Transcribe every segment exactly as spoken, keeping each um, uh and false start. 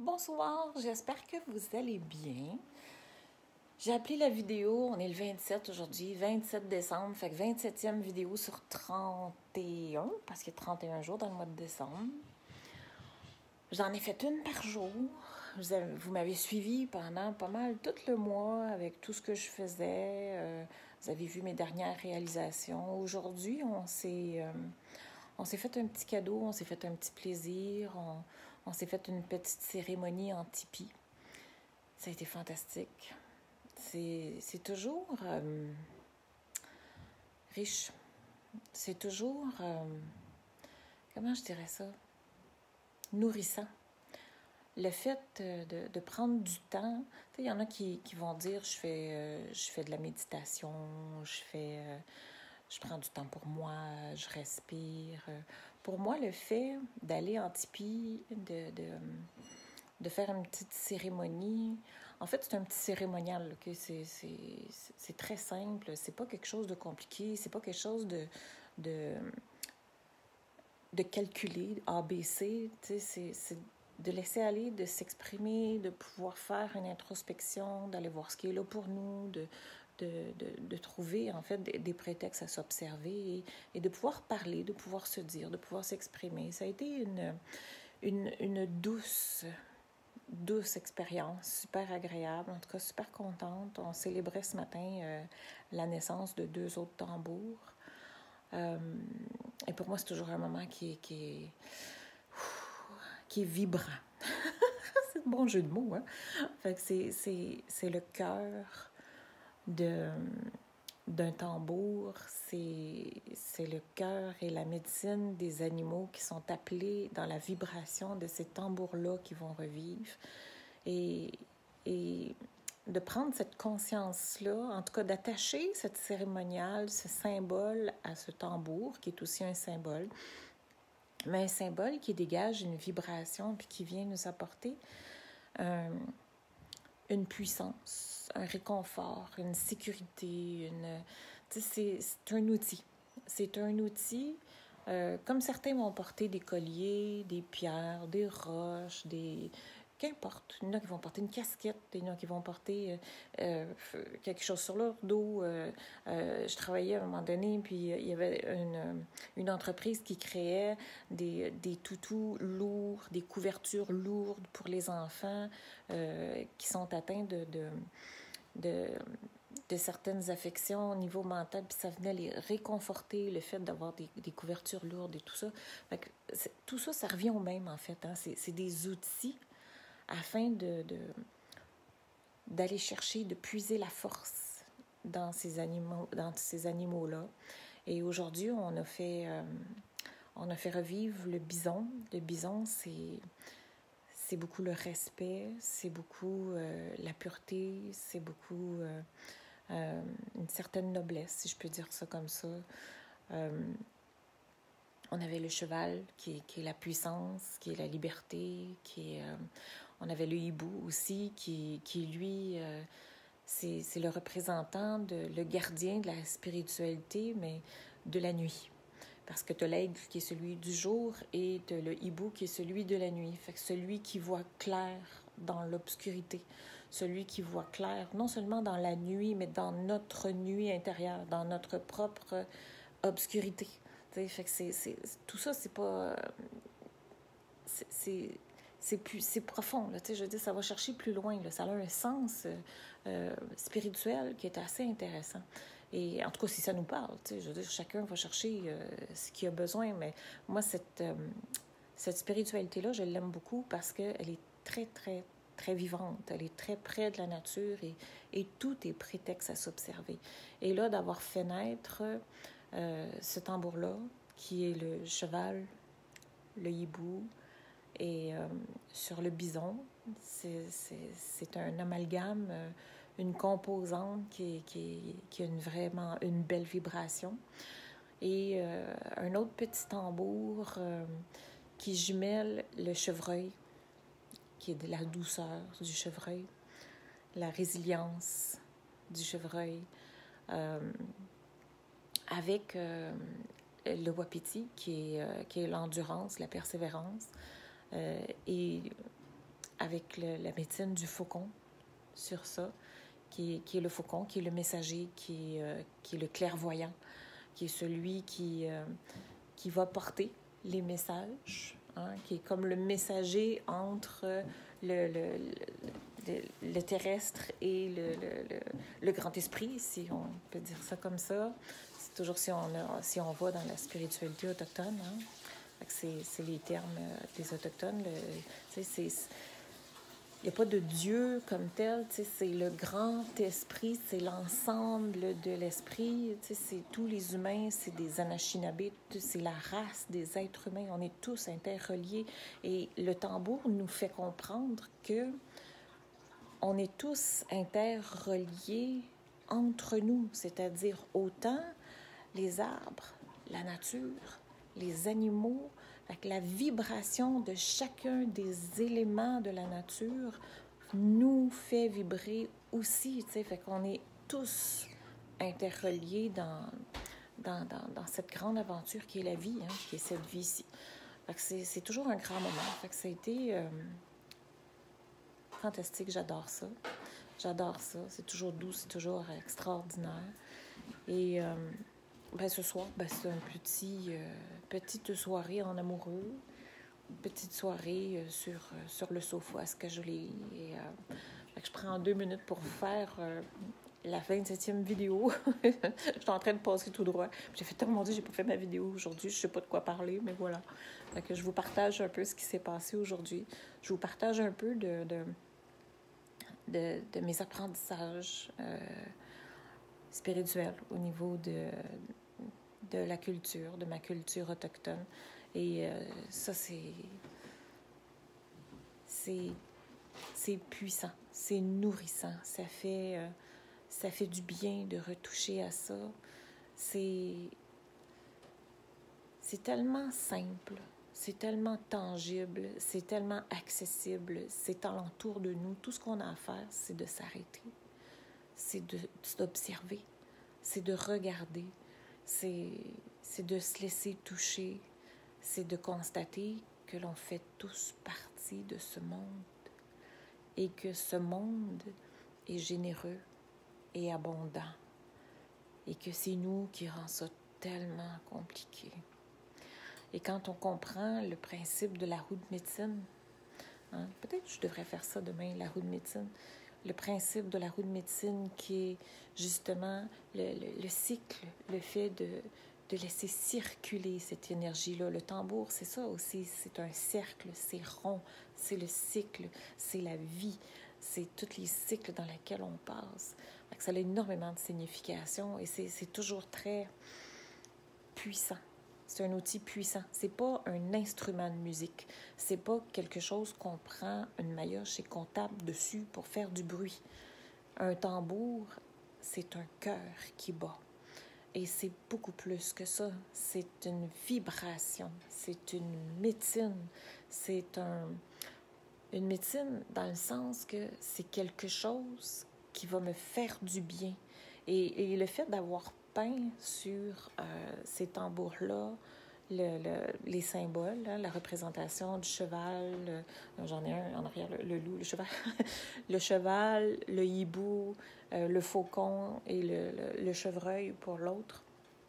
Bonsoir, j'espère que vous allez bien. J'ai appelé la vidéo, on est le vingt-sept aujourd'hui, vingt-sept décembre, fait que vingt-septième vidéo sur trente et un, parce qu'il y a trente et un jours dans le mois de décembre. J'en ai fait une par jour. Vous, avez, vous m'avez suivi pendant pas mal tout le mois avec tout ce que je faisais. Euh, vous avez vu mes dernières réalisations. Aujourd'hui, on s'est, euh, on s'est fait un petit cadeau, on s'est fait un petit plaisir, on, on s'est fait une petite cérémonie en tipi. Ça a été fantastique. C'est, c'est toujours euh, riche. C'est toujours, euh, comment je dirais ça, nourrissant. Le fait de, de prendre du temps, il y en a qui, qui vont dire je fais, euh, je fais de la méditation, je fais, euh, je prends du temps pour moi, je respire. Pour moi, le fait d'aller en tipi, de, de, de faire une petite cérémonie, en fait, c'est un petit cérémonial. Okay? C'est, c'est, c'est très simple, c'est pas quelque chose de compliqué, c'est pas quelque chose de, de, de calculé, A B C, c'est, c'est de laisser aller, de s'exprimer, de pouvoir faire une introspection, d'aller voir ce qui est là pour nous, de, de, de, de trouver en fait des, des prétextes à s'observer et, et de pouvoir parler, de pouvoir se dire, de pouvoir s'exprimer. Ça a été une, une, une douce, douce expérience, super agréable, en tout cas super contente. On célébrait ce matin euh, la naissance de deux autres tambours. Euh, et pour moi, c'est toujours un moment qui, qui est... qui est vibrant. C'est un bon jeu de mots, hein? Fait que c'est, c'est, c'est le cœur de, d'un tambour, c'est, c'est le cœur et la médecine des animaux qui sont appelés dans la vibration de ces tambours-là qui vont revivre. Et, et de prendre cette conscience-là, en tout cas d'attacher cette cérémoniale, ce symbole à ce tambour, qui est aussi un symbole, mais un symbole qui dégage une vibration puis qui vient nous apporter euh, une puissance, un réconfort, une sécurité. Une... Tu sais, c'est, c'est un outil. C'est un outil, euh, comme certains vont porter des colliers, des pierres, des roches, des... Qu'importe. Il y en a qui vont porter une casquette, il y en a qui vont porter euh, euh, quelque chose sur leur dos. Euh, euh, je travaillais à un moment donné, puis euh, il y avait une, une entreprise qui créait des, des toutous lourds, des couvertures lourdes pour les enfants euh, qui sont atteints de, de, de, de certaines affections au niveau mental, puis ça venait les réconforter, le fait d'avoir des, des couvertures lourdes et tout ça. Fait que tout ça, ça revient au même, en fait. Hein? C'est, c'est des outils afin de, de, d'aller chercher, de puiser la force dans ces animaux, dans ces animaux-là. Et aujourd'hui, on a fait, euh, on a fait revivre le bison. Le bison, c'est, c'est beaucoup le respect, c'est beaucoup euh, la pureté, c'est beaucoup euh, euh, une certaine noblesse, si je peux dire ça comme ça. Euh, on avait le cheval, qui est, qui est la puissance, qui est la liberté, qui est... Euh, on avait le hibou aussi, qui, qui lui, euh, c'est, c'est le représentant, de, le gardien de la spiritualité, mais de la nuit. Parce que tu as l'aigle qui est celui du jour et tu as le hibou qui est celui de la nuit. Fait que celui qui voit clair dans l'obscurité, celui qui voit clair non seulement dans la nuit, mais dans notre nuit intérieure, dans notre propre obscurité. T'sais, fait que c'est, c'est, tout ça, c'est pas... C'est... c'est C'est, plus, c'est profond, là, je veux dire, ça va chercher plus loin. Là, ça a un sens euh, spirituel qui est assez intéressant. Et en tout cas, si ça nous parle, je veux dire, chacun va chercher euh, ce qu'il a besoin. Mais moi, cette, euh, cette spiritualité-là, je l'aime beaucoup parce qu'elle est très, très, très vivante. Elle est très près de la nature et, et tout est prétexte à s'observer. Et là, d'avoir fait naître euh, ce tambour-là, qui est le cheval, le hibou, et euh, sur le bison, c'est, c'est, c'est un amalgame, euh, une composante qui, est, qui, est, qui a une, vraiment une belle vibration. Et euh, un autre petit tambour euh, qui jumelle le chevreuil, qui est de la douceur du chevreuil, la résilience du chevreuil, euh, avec euh, le wapiti, qui est, euh, qui est l'endurance, la persévérance. Euh, et avec le, la médecine du faucon sur ça, qui est, qui est le faucon, qui est le messager, qui est, euh, qui est le clairvoyant, qui est celui qui, euh, qui va porter les messages, hein, qui est comme le messager entre le, le, le, le, le terrestre et le, le, le, le grand esprit, si on peut dire ça comme ça. C'est toujours si on, a, si on va dans la spiritualité autochtone, hein. C'est, c'est les termes des Autochtones. Le, c'est, il n'y a pas de Dieu comme tel, c'est le grand esprit, c'est l'ensemble de l'esprit, c'est tous les humains, c'est des Anishinabés, c'est la race des êtres humains, on est tous interreliés. Et le tambour nous fait comprendre que on est tous interreliés entre nous, c'est-à-dire autant les arbres, la nature, les animaux, avec la vibration de chacun des éléments de la nature nous fait vibrer aussi, tu sais, fait qu'on est tous interreliés dans, dans, dans, dans cette grande aventure qui est la vie, hein, qui est cette vie-ci. Fait que c'est, c'est toujours un grand moment. Fait que ça a été euh, fantastique, j'adore ça. J'adore ça. C'est toujours doux, c'est toujours extraordinaire. Et euh, ben, ce soir, ben, c'est une petit, euh, petite soirée en amoureux, une petite soirée euh, sur, euh, sur le sofa à se cajoler. Et euh, je prends deux minutes pour faire euh, la vingt-septième vidéo. Je suis en train de passer tout droit. J'ai fait, oh mon Dieu, j'ai pas fait ma vidéo aujourd'hui, je sais pas de quoi parler, mais voilà. Fait que je vous partage un peu ce qui s'est passé aujourd'hui. Je vous partage un peu de, de, de, de mes apprentissages euh, spirituels au niveau de... de la culture, de ma culture autochtone. Et euh, ça, c'est... C'est... C'est puissant, c'est nourrissant. Ça fait, euh, ça fait du bien de retoucher à ça. C'est... C'est tellement simple, c'est tellement tangible, c'est tellement accessible, c'est alentour de nous. Tout ce qu'on a à faire, c'est de s'arrêter, c'est de, d'observer, c'est de regarder. C'est, c'est de se laisser toucher, c'est de constater que l'on fait tous partie de ce monde et que ce monde est généreux et abondant et que c'est nous qui rend ça tellement compliqué. Et quand on comprend le principe de la roue de médecine, hein, peut-être que je devrais faire ça demain, la roue de médecine, le principe de la roue de médecine qui est justement le, le, le cycle, le fait de, de laisser circuler cette énergie-là. Le tambour, c'est ça aussi, c'est un cercle, c'est rond, c'est le cycle, c'est la vie, c'est tous les cycles dans lesquels on passe. Donc, ça a énormément de signification et c'est, c'est toujours très puissant. C'est un outil puissant. C'est pas un instrument de musique. C'est pas quelque chose qu'on prend une maillotche et qu'on tape dessus pour faire du bruit. Un tambour, c'est un cœur qui bat. Et c'est beaucoup plus que ça. C'est une vibration. C'est une médecine. C'est un, une médecine dans le sens que c'est quelque chose qui va me faire du bien. Et, et le fait d'avoir peint sur euh, ces tambours-là, le, le, les symboles, hein, la représentation du cheval, euh, j'en ai un en arrière, le, le loup, le cheval, le cheval, le hibou, euh, le faucon et le, le, le chevreuil pour l'autre,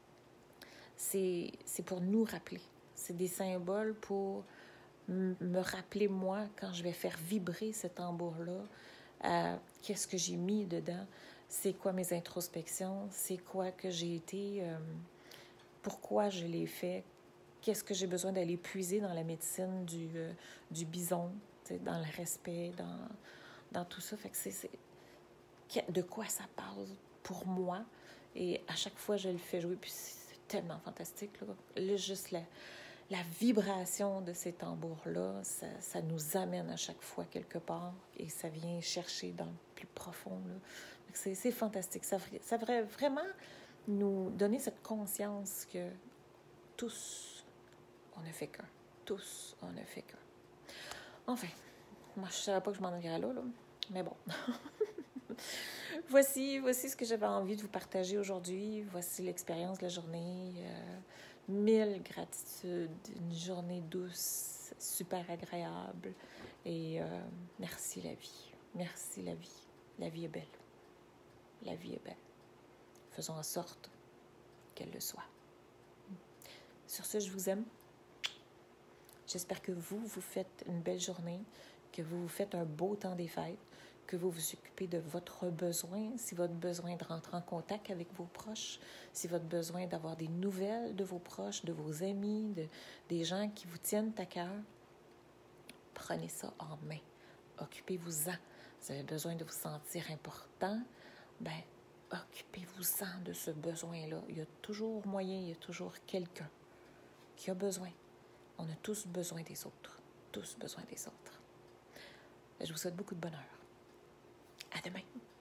c'est, c'est pour nous rappeler. C'est des symboles pour m- me rappeler, moi, quand je vais faire vibrer ce tambour-là, euh, qu'est-ce que j'ai mis dedans, c'est quoi mes introspections, c'est quoi que j'ai été, euh, pourquoi je l'ai fait, qu'est-ce que j'ai besoin d'aller puiser dans la médecine du, euh, du bison, dans le respect, dans, dans tout ça. Fait que c'est, c'est de quoi ça parle pour moi. Et à chaque fois, je le fais jouer, puis c'est tellement fantastique. Là, là juste la, la vibration de ces tambours-là, ça, ça nous amène à chaque fois quelque part et ça vient chercher dans le plus profond, là. C'est, c'est fantastique. Ça, ça devrait vraiment nous donner cette conscience que tous, on ne fait qu'un. Tous, on ne fait qu'un. Enfin, moi, je ne savais pas que je m'en irais là, là, mais bon. voici, voici ce que j'avais envie de vous partager aujourd'hui. Voici l'expérience de la journée. Euh, mille gratitudes. Une journée douce, c'est super agréable. Et euh, merci la vie. Merci la vie. La vie est belle. La vie est belle. Faisons en sorte qu'elle le soit. Sur ce, je vous aime. J'espère que vous, vous faites une belle journée, que vous vous faites un beau temps des fêtes, que vous vous occupez de votre besoin, si votre besoin de rentrer en contact avec vos proches, si votre besoin d'avoir des nouvelles de vos proches, de vos amis, de, des gens qui vous tiennent à cœur, prenez ça en main. Occupez-vous-en. Vous avez besoin de vous sentir important, bien, occupez-vous-en de ce besoin-là. Il y a toujours moyen, il y a toujours quelqu'un qui a besoin. On a tous besoin des autres. Tous besoin des autres. Je vous souhaite beaucoup de bonheur. À demain.